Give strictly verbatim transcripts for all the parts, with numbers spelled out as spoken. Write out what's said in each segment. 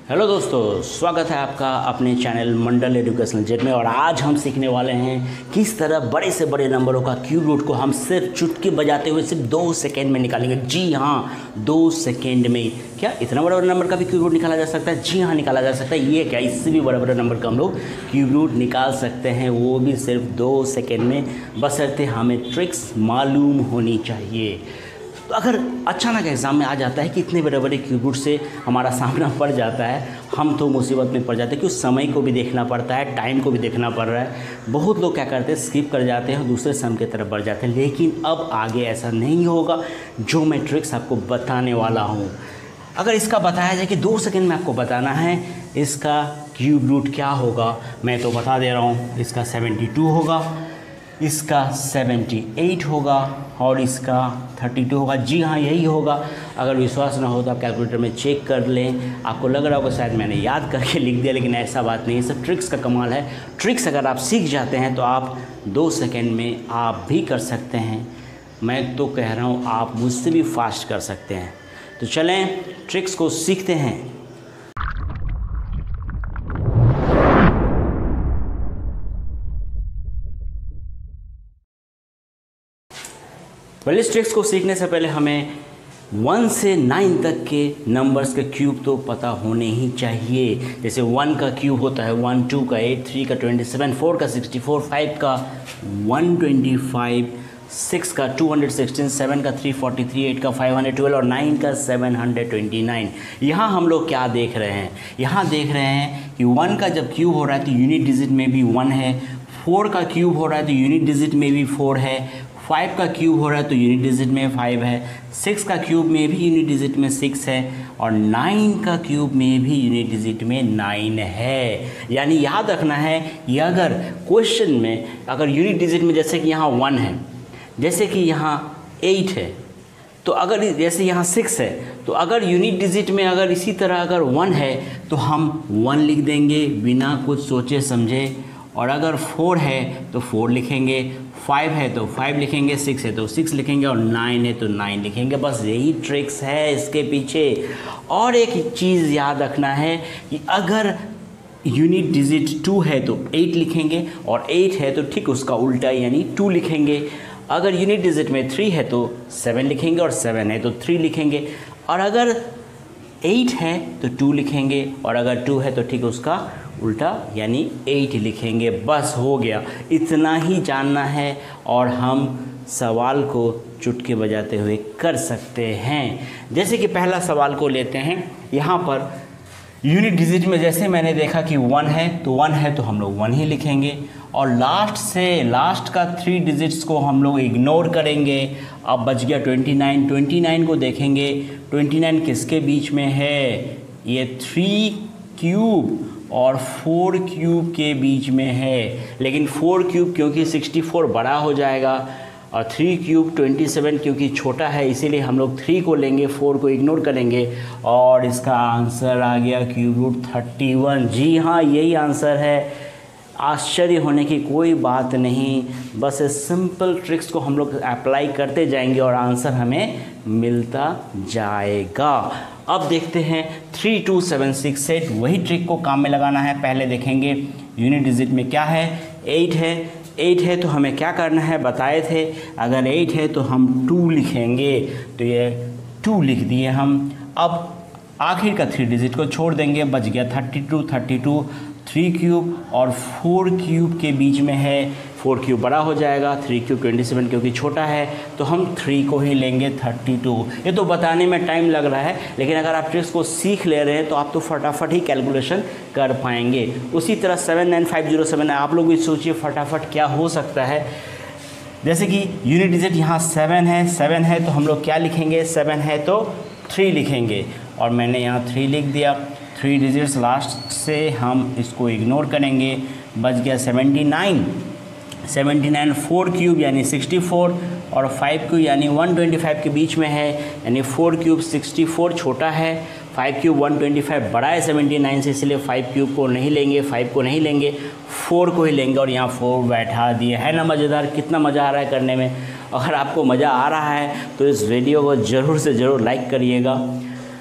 Hello दोस्तों, स्वागत है आपका अपने चैनल मंडल एजुकेशनल जेट में। और आज हम सीखने वाले हैं किस तरह बड़े से बड़े नंबरों का क्यूब रूट को हम सिर्फ चुटकी बजाते हुए सिर्फ दो सेकेंड में निकालेंगे। जी हाँ, दो सेकेंड में। क्या इतना बड़ा बड़ा नंबर का भी क्यूब रूट निकाला जा सकता है? जी हाँ, निकाला जा सकता है। ये क्या, इससे भी बड़ा बड़ा नंबर का हम लोग क्यूब रूट निकाल सकते हैं, वो भी सिर्फ दो सेकेंड में, बशर्ते हमें ट्रिक्स मालूम होनी चाहिए। तो अगर अचानक एग्ज़ाम में आ जाता है कि इतने बड़े बड़े क्यूब रूट से हमारा सामना पड़ जाता है, हम तो मुसीबत में पड़ जाते हैं, क्योंकि समय को भी देखना पड़ता है, टाइम को भी देखना पड़ रहा है। बहुत लोग क्या करते हैं, स्किप कर जाते हैं और दूसरे सम की तरफ बढ़ जाते हैं। लेकिन अब आगे ऐसा नहीं होगा, जो मैं ट्रिक्स आपको बताने वाला हूँ। अगर इसका बताया जाए कि दो सेकंड में आपको बताना है इसका क्यूब रूट क्या होगा, मैं तो बता दे रहा हूँ। इसका सेवेंटी टू होगा, इसका अठहत्तर होगा और इसका बत्तीस होगा। जी हाँ, यही होगा। अगर विश्वास ना हो तो आप कैलकुलेटर में चेक कर लें। आपको लग रहा होगा शायद मैंने याद करके लिख दिया, लेकिन ऐसा बात नहीं है। सब ट्रिक्स का कमाल है। ट्रिक्स अगर आप सीख जाते हैं तो आप दो सेकंड में आप भी कर सकते हैं। मैं तो कह रहा हूँ आप मुझसे भी फास्ट कर सकते हैं। तो चलें ट्रिक्स को सीखते हैं। पहले इस ट्रिक्स को सीखने से पहले हमें वन से नाइन तक के नंबर्स के क्यूब तो पता होने ही चाहिए। जैसे वन का क्यूब होता है वन, टू का एट, थ्री का ट्वेंटी सेवन, फोर का सिक्सटी फोर, फाइव का वन ट्वेंटी फाइव, सिक्स का टू हंड्रेड सिक्सटीन, सेवन का थ्री फोर्टी थ्री, एट का फाइव हंड्रेड ट्वेल्व और नाइन का सेवन हंड्रेड ट्वेंटी नाइन। यहाँ हम लोग क्या देख रहे हैं? यहाँ देख रहे हैं कि वन का जब क्यूब हो रहा है तो यूनिट डिजिट में भी वन है, फोर का क्यूब हो रहा है तो यूनिट डिजिट में भी फोर है, फाइव का क्यूब हो रहा है तो यूनिट डिजिट में फाइव है, सिक्स का क्यूब में भी यूनिट डिजिट में सिक्स है और नाइन का क्यूब में भी यूनिट डिजिट में नाइन है। यानी याद रखना है कि अगर क्वेश्चन में अगर यूनिट डिजिट में जैसे कि यहाँ वन है, जैसे कि यहाँ एट है, तो अगर जैसे यहाँ सिक्स है, तो अगर यूनिट डिजिट में अगर इसी तरह अगर वन है तो हम वन लिख देंगे बिना कुछ सोचे समझे। और अगर फोर है तो फोर लिखेंगे, फाइव है तो फाइव लिखेंगे, सिक्स है तो सिक्स लिखेंगे और नाइन है तो नाइन लिखेंगे। बस यही ट्रिक्स है इसके पीछे। और एक चीज़ याद रखना है कि अगर यूनिट डिजिट टू है तो एट लिखेंगे और एट है तो ठीक उसका उल्टा यानी टू लिखेंगे। अगर यूनिट डिजिट में थ्री है तो सेवन लिखेंगे और सेवन है तो थ्री लिखेंगे। और अगर एट है तो टू लिखेंगे और अगर टू है तो ठीक उसका उल्टा यानी एट लिखेंगे। बस हो गया, इतना ही जानना है और हम सवाल को चुटकी बजाते हुए कर सकते हैं। जैसे कि पहला सवाल को लेते हैं। यहाँ पर यूनिट डिजिट में जैसे मैंने देखा कि वन है तो वन है तो हम लोग वन ही लिखेंगे और लास्ट से लास्ट का थ्री डिजिट्स को हम लोग इग्नोर करेंगे। अब बच गया ट्वेंटी नाइन। ट्वेंटी नाइन को देखेंगे, ट्वेंटी नाइन किसके बीच में है? ये थ्री क्यूब और फोर क्यूब के बीच में है। लेकिन फोर क्यूब क्योंकि सिक्सटी फोर बड़ा हो जाएगा और थ्री क्यूब ट्वेंटी सेवन क्योंकि छोटा है, इसीलिए हम लोग थ्री को लेंगे, फोर को इग्नोर करेंगे और इसका आंसर आ गया क्यूब रूट थर्टी वन। जी हाँ, यही आंसर है। आश्चर्य होने की कोई बात नहीं, बस सिंपल ट्रिक्स को हम लोग अप्लाई करते जाएंगे और आंसर हमें मिलता जाएगा। अब देखते हैं three two seven six eight, वही ट्रिक को काम में लगाना है। पहले देखेंगे यूनिट डिजिट में क्या है, एट है। एट है तो हमें क्या करना है, बताए थे। अगर एट है तो हम टू लिखेंगे, तो ये टू लिख दिए हम। अब आखिर का थ्री डिजिट को छोड़ देंगे, बच गया thirty two. Thirty two three cube और फोर क्यूब के बीच में है। फोर क्यूब बड़ा हो जाएगा, थ्री क्यूब ट्वेंटी सेवन क्योंकि छोटा है, तो हम थ्री को ही लेंगे, थर्टी टू। ये तो बताने में टाइम लग रहा है, लेकिन अगर आप ट्रिक्स को सीख ले रहे हैं तो आप तो फटाफट ही कैलकुलेशन कर पाएंगे। उसी तरह seven nine five zero seven, आप लोग भी सोचिए फटाफट क्या हो सकता है। जैसे कि यूनिट डिजिट यहाँ सेवन है, सेवन है तो हम लोग क्या लिखेंगे, सेवन है तो थ्री लिखेंगे और मैंने यहाँ थ्री लिख दिया। थ्री डिजिट्स लास्ट से हम इसको इग्नोर करेंगे, बच गया seventy nine. Seventy nine four cube यानी सिक्सटी फोर और फाइव क्यूब यानी वन ट्वेंटी फाइव के बीच में है, यानी फोर क्यूब सिक्सटी फोर छोटा है, five cube one twenty five बड़ा है सेवेंटी नाइन से, इसलिए फाइव क्यूब को नहीं लेंगे, फाइव को नहीं लेंगे, फोर को ही लेंगे और यहाँ फोर बैठा दिए। है ना मज़ेदार? कितना मज़ा आ रहा है करने में। अगर आपको मज़ा आ रहा है तो इस वीडियो को ज़रूर से ज़रूर लाइक करिएगा।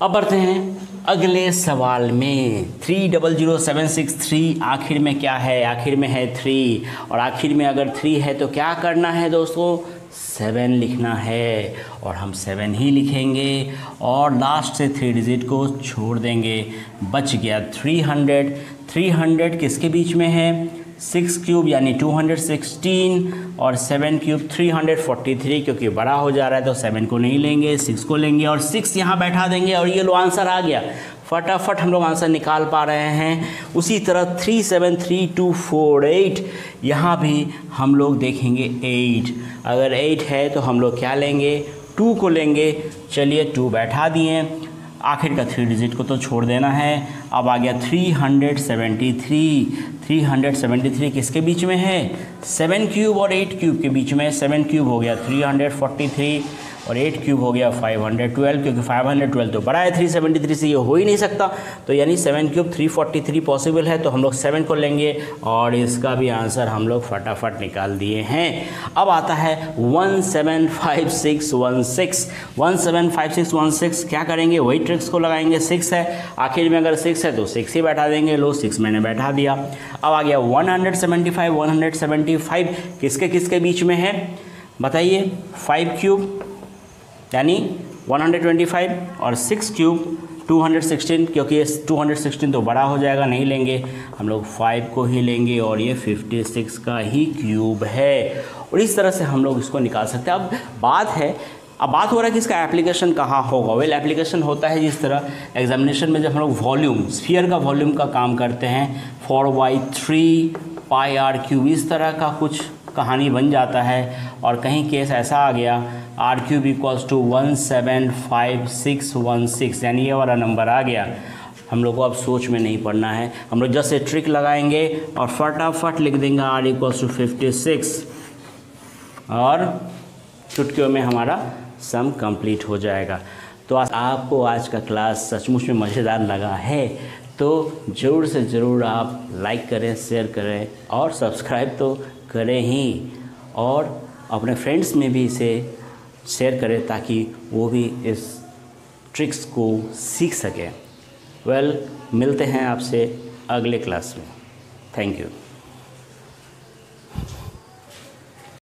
अब बढ़ते हैं अगले सवाल में। Three double zero seven six three आखिर में क्या है? आखिर में है थ्री, और आखिर में अगर थ्री है तो क्या करना है दोस्तों? सेवन लिखना है, और हम सेवन ही लिखेंगे और लास्ट से थ्री डिजिट को छोड़ देंगे। बच गया थ्री हंड्रेड। थ्री हंड्रेड किसके बीच में है? सिक्स क्यूब यानी टू हंड्रेड सिक्सटीन, और seven cube three hundred forty three, क्योंकि बड़ा हो जा रहा है तो सेवन को नहीं लेंगे, सिक्स को लेंगे और सिक्स यहाँ बैठा देंगे, और ये लो आंसर आ गया। फटाफट हम लोग आंसर निकाल पा रहे हैं। उसी तरह three seven three two four eight, यहाँ भी हम लोग देखेंगे एट। अगर एट है तो हम लोग क्या लेंगे? टू को लेंगे। चलिए टू बैठा दिए, आखिर का थ्री डिजिट को तो छोड़ देना है। अब आ गया three hundred seventy three. Three hundred seventy three किसके बीच में है? सेवन क्यूब और एट क्यूब के बीच में। सेवन क्यूब हो गया थ्री हंड्रेड फोर्टी थ्री और एट क्यूब हो गया फाइव हंड्रेड ट्वेल्व, क्योंकि फाइव हंड्रेड ट्वेल्व तो बड़ा है थ्री सेवेंटी थ्री से, ये हो ही नहीं सकता। तो यानी seven cube three forty three possible है, तो हम लोग सेवन को लेंगे और इसका भी आंसर हम लोग फटाफट निकाल दिए हैं। अब आता है one seven five six one six. One seven five six one six क्या करेंगे? वही ट्रिक्स को लगाएंगे। सिक्स है, आखिर में अगर सिक्स है तो सिक्स ही बैठा देंगे। लो सिक्स मैंने बैठा दिया। अब आ गया one hundred seventy five. One hundred seventy five किसके किसके बीच में है बताइए? फाइव क्यूब यानी वन हंड्रेड ट्वेंटी फाइव और six cube two hundred sixteen, क्योंकि ये टू हंड्रेड सिक्सटीन तो बड़ा हो जाएगा, नहीं लेंगे हम लोग, फाइव को ही लेंगे और ये फिफ्टी सिक्स का ही क्यूब है। और इस तरह से हम लोग इसको निकाल सकते हैं। अब बात है अब बात हो रहा है कि इसका एप्लीकेशन कहाँ होगा। वेल एप्लीकेशन होता है जिस तरह एग्जामिनेशन में जब हम लोग वॉल्यूम, स्फीयर का वॉल्यूम का काम करते हैं, four by three pi r cube, इस तरह का कुछ कहानी बन जाता है। और कहीं केस ऐसा आ गया r cube equals to one seven five six one six, यानी ये वाला नंबर आ गया। हम लोग को अब सोच में नहीं पड़ना है, हम लोग जैसे ट्रिक लगाएंगे और फटाफट लिख देंगे r equals to fifty six, और चुटकियों में हमारा सम कंप्लीट हो जाएगा। तो आपको आज का क्लास सचमुच में मज़ेदार लगा है तो ज़रूर से ज़रूर आप लाइक करें, शेयर करें और सब्सक्राइब तो करें ही, और अपने फ्रेंड्स में भी इसे शेयर करें ताकि वो भी इस ट्रिक्स को सीख सकें। वेल मिलते हैं आपसे अगले क्लास में। Thank you.